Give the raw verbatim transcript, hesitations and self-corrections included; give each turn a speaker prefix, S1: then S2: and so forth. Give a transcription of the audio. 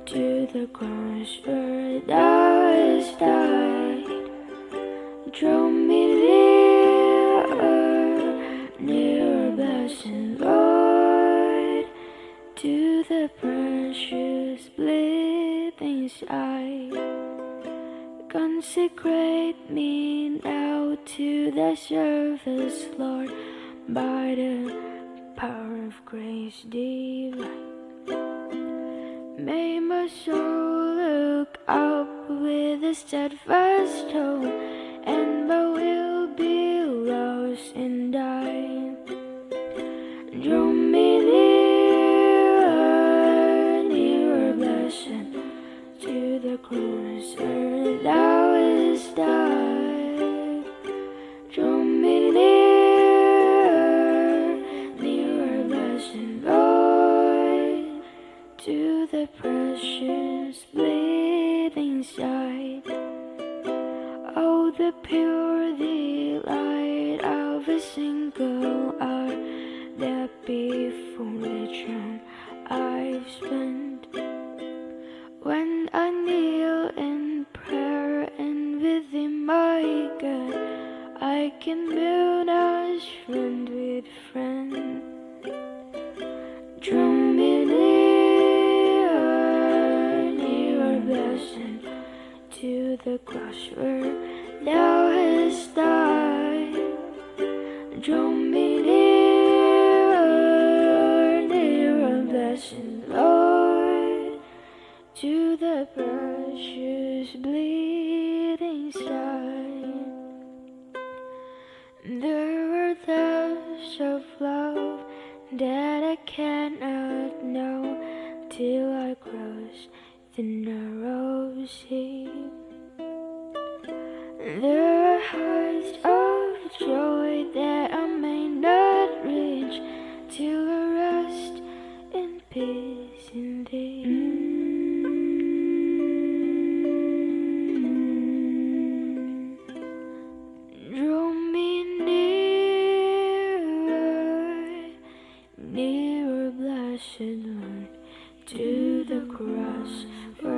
S1: to the cross where thou hast died. Draw me nearer, nearer, blessed Lord, to the precious bleeding side. Consecrate me now to thy service, Lord, by the power of grace divine. May my soul look up with a steadfast hope, and my will be lost in thine. Draw me nearer, nearer, blessed, to the cross where thou hast died. Draw me nearer, nearer, blessed Lord, to the precious bleeding side. Oh, the pure delight of a single hour that before the throne I spent, when I kneel in prayer and within my God I can build as friend with friend. Draw me nearer, nearer, blessed, to the cross where thou hast died. Draw me nearer, nearer, blessed Lord, to the precious bleeding side. There are depths of love that I cannot know till I cross the narrow sea. There are heights of joy that I may not reach till I rest in peace in thee. Draw me nearer, nearer, blessed Lord, to the cross where